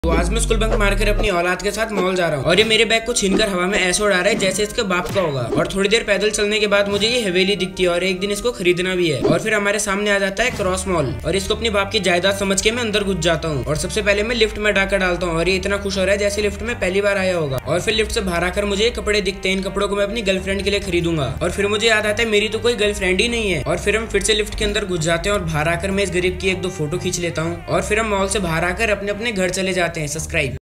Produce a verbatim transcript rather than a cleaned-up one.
तो आज मैं स्कूल बंक मारकर अपनी औलाद के साथ मॉल जा रहा हूँ और ये मेरे बैग को छीनकर हवा में ऐसे उड़ा रहा है जैसे इसके बाप का होगा। और थोड़ी देर पैदल चलने के बाद मुझे ये हवेली दिखती है और एक दिन इसको खरीदना भी है। और फिर हमारे सामने आ जाता है क्रॉस मॉल और इसको अपनी बाप की जायदाद समझ के मैं अंदर घुस जाता हूँ। और सबसे पहले मैं लिफ्ट में डाका डालता हूँ और ये इतना खुश हो रहा है जैसे लिफ्ट में पहली बार आया होगा। और फिर लिफ्ट से बाहर आकर मुझे कपड़े दिखते हैं, इन कपड़ों को मैं अपनी गर्लफ्रेंड के लिए खरीदूंगा। और फिर मुझे याद आता है मेरी तो कोई गर्लफ्रेंड ही नहीं है। और फिर हम फिर से लिफ्ट के अंदर घुस जाते हैं और बाहर आकर मैं इस गरीब की एक दो फोटो खींच लेता हूँ और फिर हम मॉल से बाहर आकर अपने अपने घर चले जाते हैं। सब्सक्राइब।